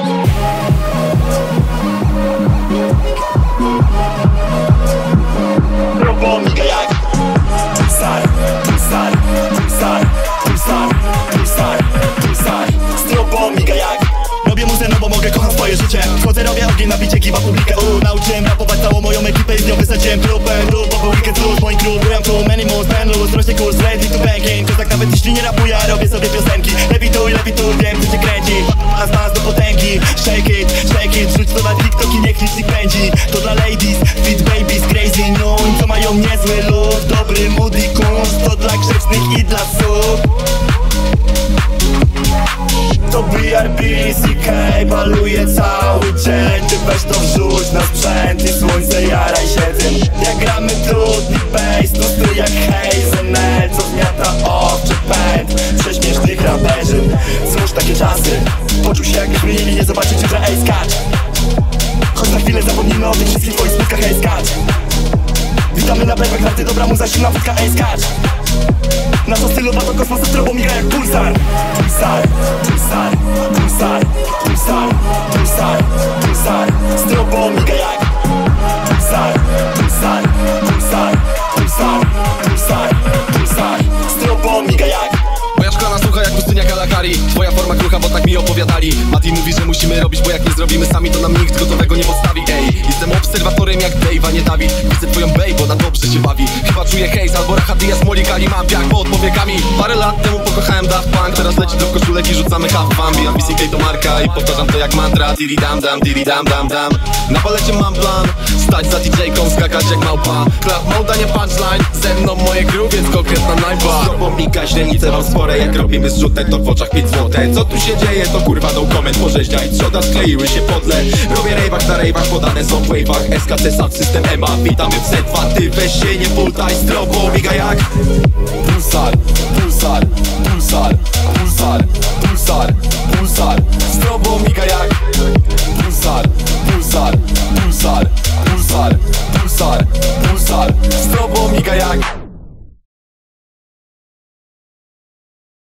Strobo miga jak pulsar, pulsar, pulsar, pulsar, pulsar, pulsar. Strobo miga jak robię muzę, no bo mogę, kocham swoje życie. Wchodzę, robię ogień na bicie, kiwa publikę. Nauczyłem rapować całą moją ekipę i z nią wysadziłem klub. Bo był weekend plus, mój klub. Byłem tu, many more, spend luz, rośnie kurs, ready to banking. Kozak nawet jeśli nie rapuję, robię sobie piosenki. Lewituj, wiem co cię kręci. A z nas do potęgi, shake it, rzuć to na TikTok i niech licznik pędzi. To dla ladies, fit babies, crazy noon, co mają niezły look. Dobry mood i kunst, to dla grzecznych i dla sub. To BRB, CK, baluje cały dzień. Ty weź to wrzuć na sprzęt i słońce jaraj się tym. Jak gramy trudny bass, to strój jak Hazel, co zmiata owczy pęd prześmiesznych raperzy. Złóż takie czasy, poczuł się jakbyśmy mieli, nie zobaczycie, że ej skacz. Choć na chwilę zapomnimy o tych wszystkich twoich smutkach, ej skacz. Witamy na bebek, narty, dobra muza, silna wódka, ej skacz. Nasza stylowa to kosmos, strobo miga jak pulsar. Pulsar, pulsar, pulsar, pulsar, pulsar, pulsar. Strobo miga jak pulsar, pulsar, pulsar, pulsar, pulsar, pulsar. Strobo miga jak moja szklana sucha jak pustynia Kalahari. Twoja forma krucha, bo tak mi opowiadali. Mati mówi, że musimy robić, bo jak nie zrobimy sami, to nam nikt gotowego nie postawi. Ej, jestem obserwatorem jak Dave, a nie Dawid. Widzę twoją babe, bo na dobrze się bawi. Chyba czuję hejs albo rachatyja z molikali. Mam piach pod powiekami. Parę lat temu pokochałem Daft Punk. Teraz leci do koszulek i rzucamy half bambi. BCK to marka i powtarzam to jak mantra. Diri dam dam, diri dam dam dam. Na palecie mam plan, stać za DJ-ką, skakać jak małpa. Clap mode, nie punchline. Ze mną moje crew, więc konkretna najba. Strobo miga, źrenice mam spore. Jak robimy zrzutę, to w oczach 5 złote. Co tu się dzieje, to kurwa no comment. Porzeźnia i trzoda skleiły się podle. Robię rejwach na rejwach, podane są w wave'ach. SKC, sound system EMA, witamy w Z2. Ty weź się nie pultaj, strobo miga jak pulsar, pulsar, pulsar, pulsar, pulsar, pulsar. Strobo miga jak